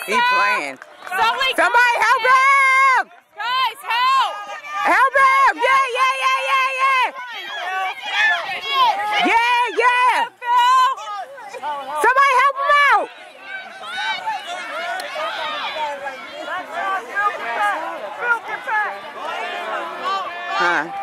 He playing. Somebody help him! Guys, help! Help him! Yeah! Somebody help him out! Huh?